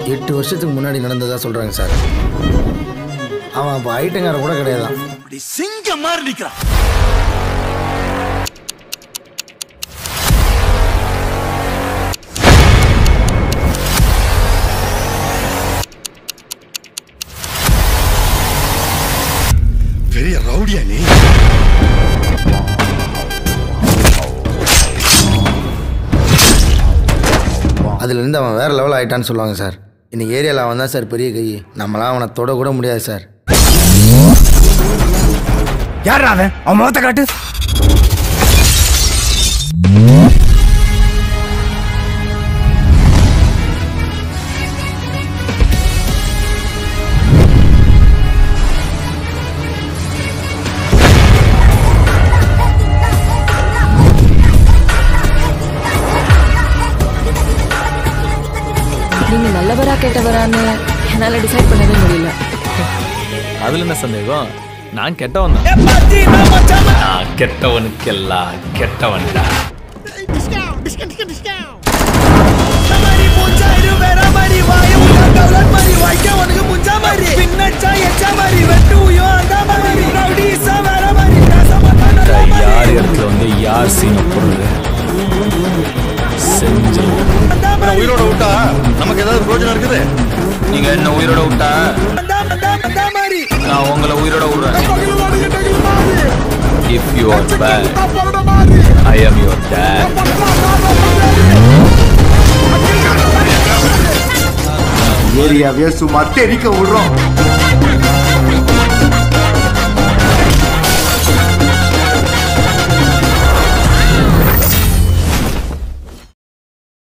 8 வருஷத்துக்கு முன்னாடி நடந்ததா சொல்றாங்க சார். அவன் அப்போ ஐட்டங்கார கூட கிடையாதான். அப்படி சிங்கம் மாதிரி நிற்கிறான். பெரிய ரவுடியா நீ? அதுலேருந்து அவன் வேறு லெவல் ஆகிட்டான்னு சொல்லுவாங்க சார். இன்னைக்கு ஏரியாவில் அவன் தான் சார் பெரிய கை. நம்மளாம் அவனை தொட கூட முடியாது சார். யாரா அவன்? அவன் முகத்தை காட்டு. நீங்க நல்லவரா கேட்டவரான்னு என்னால டிசைட் பண்ணவே முடியல. அதுல என்ன சந்தேகம்? நான் கெட்டவன் தான். நான் கெட்டவனுக்கெல்லாம் கெட்டவன்டா. யார் இடத்துல வந்து யார் சீன போடுறது செஞ்சிருவோம். உயிரோட விட்டா நமக்கு ஏதாவது பிரயோஜனம் இருக்குது? நீங்க என்ன உயிரோட விட்டா நான் உங்களை உயிரோட விடுறேன். If you are bad, I am your dad. ஏரியாவே சும்மா தெரிக்க விடுறோம்.